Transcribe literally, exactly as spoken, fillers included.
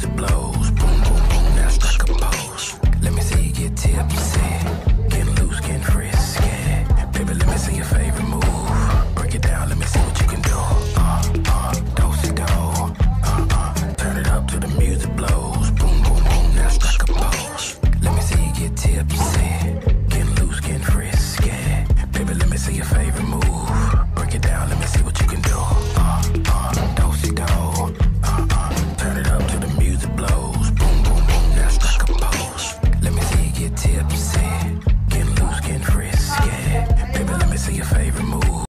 music blows. Boom, boom, boom, now strike a pose. Let me see you get tipsy. Getting loose, getting frisky. Baby, let me see your favorite move. Break it down, let me see what you can do. Uh, uh, do-si-do. Uh, uh, turn it up till the music blows. Boom, boom, boom, now strike a pose. Let me see you get tipsy.